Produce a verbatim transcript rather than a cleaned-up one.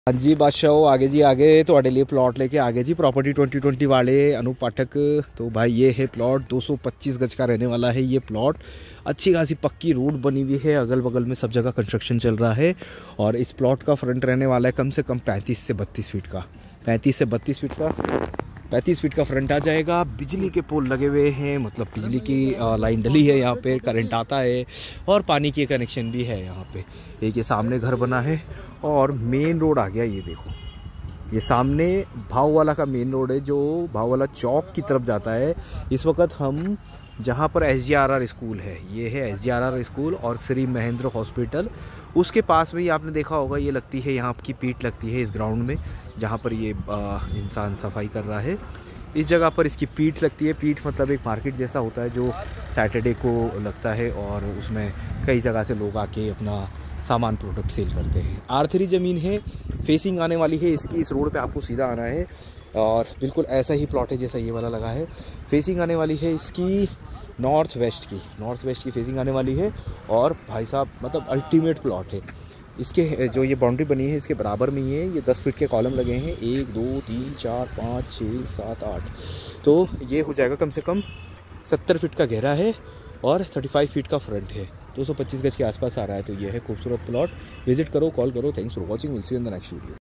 हाँ जी बादशाह, आगे जी आगे थोड़े लिए प्लॉट लेके आगे जी प्रॉपर्टी ट्वेंटी ट्वेंटी वाले अनूप पाठक। तो भाई ये है प्लॉट, दो सौ पच्चीस गज का रहने वाला है ये प्लॉट। अच्छी खासी पक्की रोड बनी हुई है, अगल बगल में सब जगह कंस्ट्रक्शन चल रहा है। और इस प्लॉट का फ्रंट रहने वाला है कम से कम पैंतीस से बत्तीस फीट का, पैंतीस से बत्तीस फीट का पैंतीस फीट का फ्रंट आ जाएगा। बिजली के पोल लगे हुए हैं, मतलब बिजली की लाइन डली है यहाँ पे, करंट आता है और पानी की कनेक्शन भी है यहाँ पे। एक ये सामने घर बना है और मेन रोड आ गया। ये देखो, ये सामने भाववाला का मेन रोड है जो भाववाला चौक की तरफ जाता है। इस वक्त हम जहाँ पर S G R R school है, ये है S G R R school और श्री महेंद्र हॉस्पिटल, उसके पास में ही आपने देखा होगा ये लगती है, यहाँ की पीठ लगती है इस ग्राउंड में जहाँ पर ये आ, इंसान सफाई कर रहा है। इस जगह पर इसकी पीठ लगती है। पीठ मतलब एक मार्केट जैसा होता है जो सैटरडे को लगता है और उसमें कई जगह से लोग आके अपना सामान प्रोडक्ट सेल करते हैं। आर थ्री ज़मीन है, फेसिंग आने वाली है इसकी, इस रोड पे आपको सीधा आना है और बिल्कुल ऐसा ही प्लॉट है जैसा ये वाला लगा है। फेसिंग आने वाली है इसकी नॉर्थ वेस्ट की, नॉर्थ वेस्ट की फेसिंग आने वाली है। और भाई साहब मतलब अल्टीमेट प्लॉट है। इसके जो ये बाउंड्री बनी है इसके बराबर में ही है, ये दस फीट के कॉलम लगे हैं, एक दो तीन चार पाँच छः सात आठ, तो ये हो जाएगा कम से कम सत्तर फीट का गहरा है और पैंतीस फीट का फ्रंट है। दो सौ पच्चीस गज के आसपास आ रहा है। तो ये है खूबसूरत प्लॉट, विजिट करो, कॉल करो। Thanks for watching, will see you in the next video.